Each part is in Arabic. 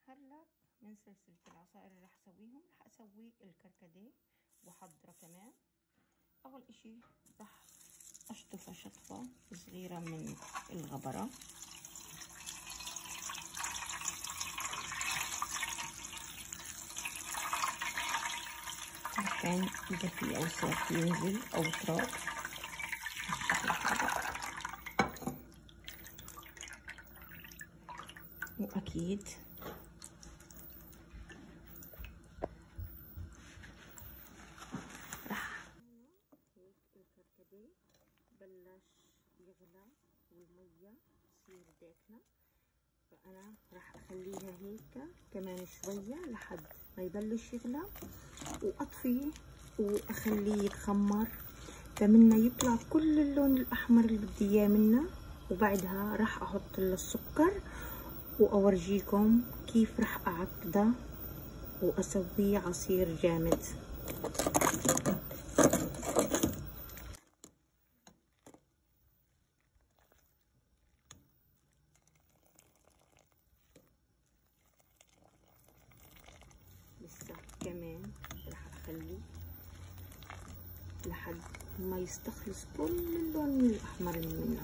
هلا من سلسلة العصائر اللي راح اسويهم، راح اسوي الكركديه وحضره كمان. اول اشي راح اشطف شطفة صغيرة من الغبرة، عشان اذا في اوساخ ينزل او تراب. واكيد هيك الكركديه بلش يغلى والمية تصير داكنة، فأنا راح أخليها هيك كمان شوية لحد ما يبلش يغلى، وأطفيه وأخليه يتخمر، فمنه يطلع كل اللون الأحمر اللي بدي إياه منه. وبعدها راح أحط له السكر وأورجيكم كيف راح أعقده وأسويه عصير جامد. لسه كمان راح اخليه لحد ما يستخلص كل اللون الاحمر اللي منه.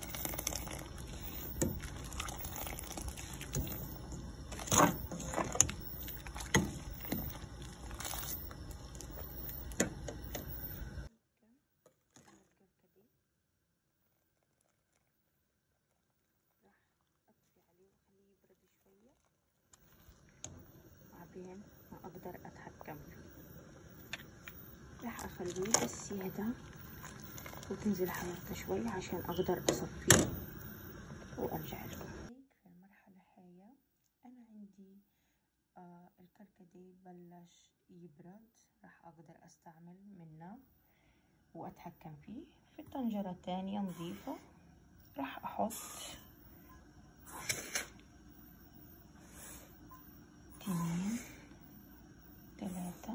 راح اطفي عليه واخليه يبرد شويه، بعدين ما اقدر اتحكم فيه. راح اخليه بس يهدى وتنزل حرارته شوي عشان اقدر اصفيه وارجع لكم. هيك في المرحله هاي انا عندي الكركديه بلش يبرد، راح اقدر استعمل منه واتحكم فيه. في طنجره تانية نظيفه راح احط 2 3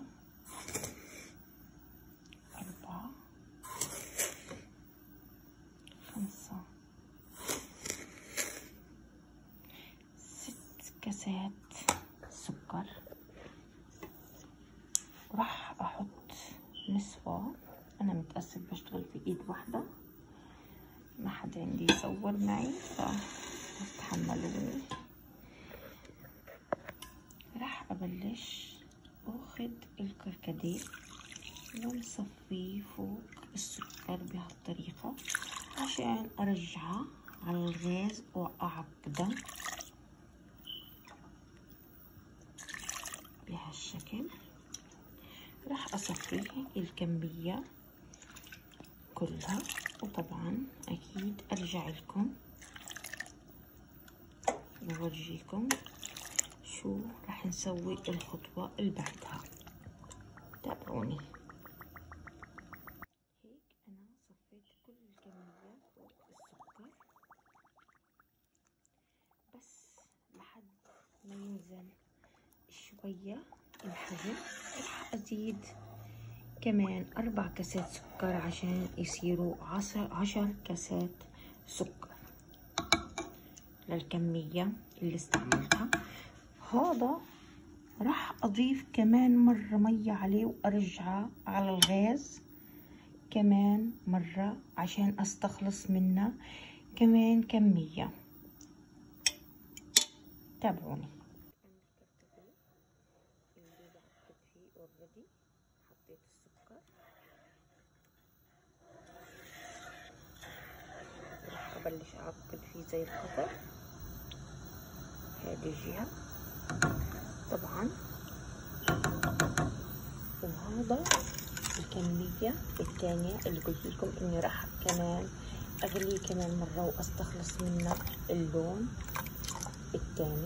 4 5 6 كاسات سكر. راح احط نصفه، انا متأسف بشتغل في ايد واحدة، ما حدا عندي يصور معي فتحملوني. راح ابلش اخد الكركديه ونصفيه فوق السكر بهالطريقة عشان ارجعه على الغاز واعقده بهالشكل. راح اصفيه الكمية كلها، وطبعا اكيد ارجع لكم بورجيكم شو راح نسوي الخطوة اللي بعدها. تابعوني. هيك انا صفيت كل الكمية فوق السكر، بس لحد ما ينزل شوية الحجم راح ازيد كمان 4 كاسات سكر عشان يصيروا 10 كاسات سكر للكمية اللي استعملتها. هذا راح اضيف كمان مرة مية عليه وارجعه على الغاز كمان مرة عشان استخلص منه كمان كمية. تابعوني. اللي بعقد فيه اوريدي حطيت السكر، راح ابلش اعقد فيه زي القطر. هذه الجهة طبعا، وهذا الكمية الثانية اللي قلت لكم اني راح كمان اغليه كمان مرة واستخلص منه اللون الثاني،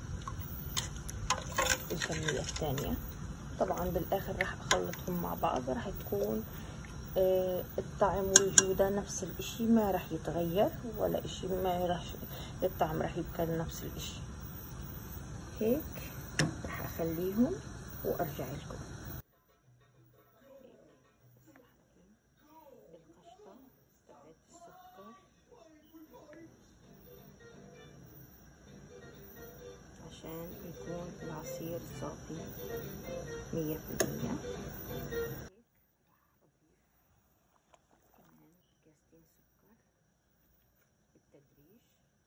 الكمية الثانية. طبعا بالاخر راح اخلطهم مع بعض، راح تكون الطعم والجودة نفس الاشي، ما راح يتغير ولا اشي، ما راح الطعم راح يبقى نفس الاشي. هيك راح اخليهم وارجع لكم. القشطة تبعت السكر عشان يكون العصير صافي 100%. كمان كاستين سكر بالتدريج.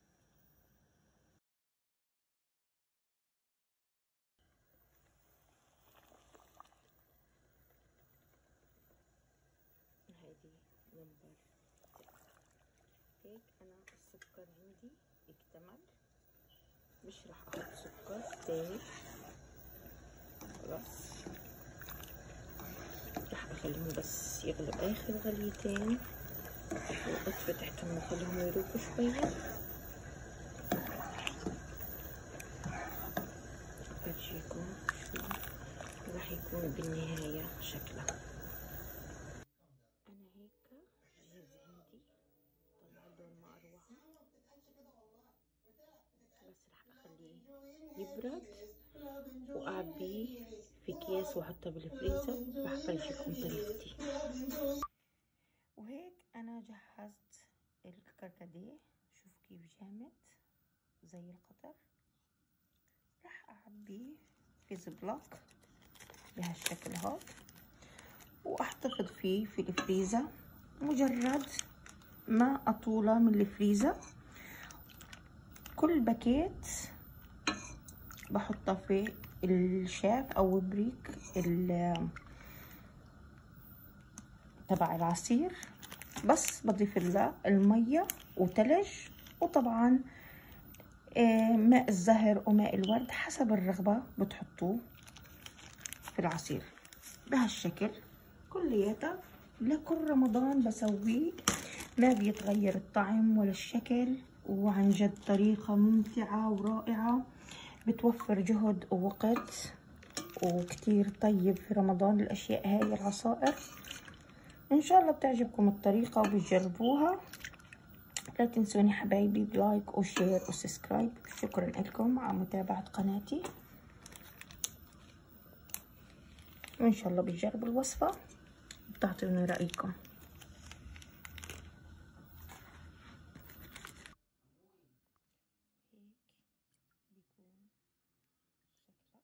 هذه نمبر 6. هيك انا السكر عندي اكتمل، مش راح احط سكر تاني، خلاص راح اخليهم بس يغلوا اخر غليتين واطفي تحتهم واخليهم يروقوا شوية. فرجيكم شو راح يكون بالنهاية شكله. انا هيك جهز عندي، طلع لون ما اروعه، بس راح اخليه يبرد واعبيه في اكياس واحطه بالفريزر. راح افرجيكم طريقتي. وهيك انا جهزت الكركديه، شوفوا كيف جامد زي القطر. راح اعبيه في زبلوك بهالشكل هاد واحتفظ فيه في الفريزر. مجرد ما اطوله من الفريزر، كل باكيت بحطه في الشاف او بريك تبع العصير، بس بضيف له المية وتلج، وطبعا ماء الزهر وماء الورد حسب الرغبة بتحطوه في العصير بهالشكل. كلياته لكل رمضان بسويه، ما بيتغير الطعم ولا الشكل، وعن جد طريقة ممتعة ورائعة، بتوفر جهد ووقت، وكتير طيب في رمضان الأشياء هاي العصائر. إن شاء الله بتعجبكم الطريقة وبتجربوها. لا تنسوني حبايبي بلايك وشير وسبسكرايب. شكرا لكم على متابعة قناتي، وإن شاء الله بتجربوا الوصفة وبتعطوني رأيكم. بيكون شكله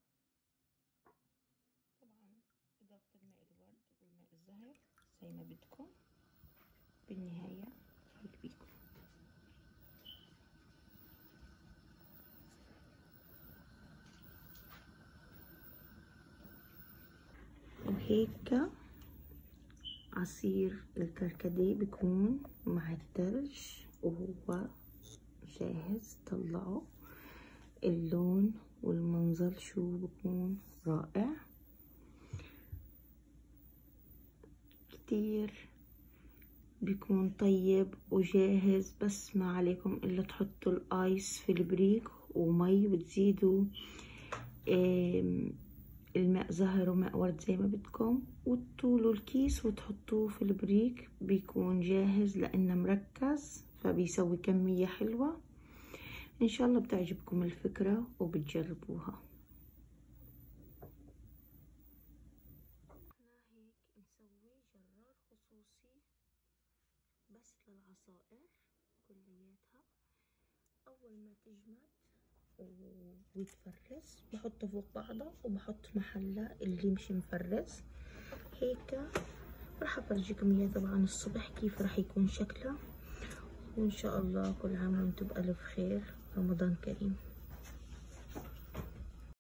طبعا إضافة الماء الورد والماء الزهر زي ما بدكم. بالنهاية هيك بيكون. وهيك عصير الكركديه بيكون مع الثلج وهو جاهز. طلعوا اللون والمنظر شو بكون رائع كتير، بيكون طيب وجاهز. بس ما عليكم الا تحطوا الايس في البريك ومي، وتزيدوا الماء زهر وماء ورد زي ما بدكم، وتطولوا الكيس وتحطوه في البريك. بيكون جاهز لانه مركز، فبيسوي كمية حلوة. ان شاء الله بتعجبكم الفكرة وبتجربوها. انا هيك مسوي جرار خصوصي بس للعصائر كلياتها. اول ما تجمد ويتفرز بحطه فوق بعضه، وبحط محله اللي مش مفرز. هيك راح افرجيكم اياه طبعا الصبح كيف راح يكون شكله. وان شاء الله كل عام وانتم بألف خير. رمضان كريم.